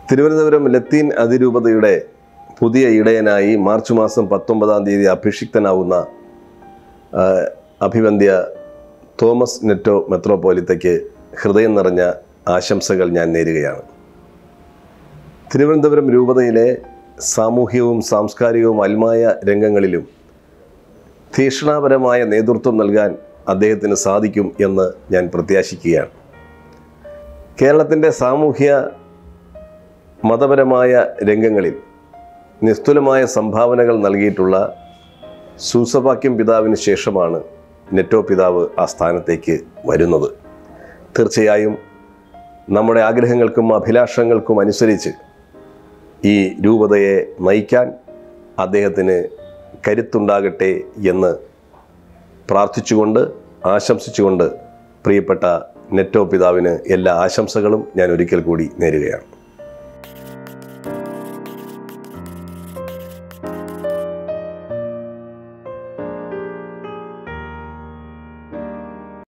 തിരുവനന്തപുരം ലത്തീൻ അതിരൂപതയുടെ പുതിയ ഇടയനായി മാർച്ച് മാസം 19-ാം തീയതി അഭിഷിക്തനാവുന്ന അഭിവന്ദ്യ തോമസ് നെറ്റോ മെത്രോപോലിത്തയ്ക്ക് ഹൃദയം നിറഞ്ഞ ആശംസകൾ ഞാൻ നേരുകയാണ്. തിരുവനന്തപുരം രൂപതയിലെ സാമൂഹികവും സാംസ്കാരികവും അൽമായ രംഗങ്ങളിലും തീക്ഷ്ണപരമായ നേതൃത്വം നൽകാൻ അദ്ദേഹത്തിന് സാധിക്കും എന്ന് ഞാൻ പ്രത്യാശിക്കുകയാണ്. കേരളത്തിൻ്റെ സാമൂഹ്യ മതപരമായ രംഗങ്ങളിൽ നിസ്തുലമായ സംഭാവനകൾ നൽകിയിട്ടുള്ള സൂസപാക്യം പിതാവിന് ശേഷമാണ് നെറ്റോ പിതാവ് ആ സ്ഥാനത്തേക്ക് വരുന്നത്. തീർച്ചയായും നമ്മുടെ ആഗ്രഹങ്ങൾക്കും അഭിലാഷങ്ങൾക്കും അനുസരിച്ച് ഈ രൂപതയെ നയിക്കാൻ അദ്ദേഹത്തിന് കരുത്തുണ്ടാകട്ടെ എന്ന് പ്രാർത്ഥിച്ചുകൊണ്ട് ആശംസിച്ചുകൊണ്ട് പ്രിയപ്പെട്ട നെറ്റോ പിതാവിന് എല്ലാ ആശംസകളും ഞാൻ ഒരിക്കൽ കൂടി നേരുകയാണ്.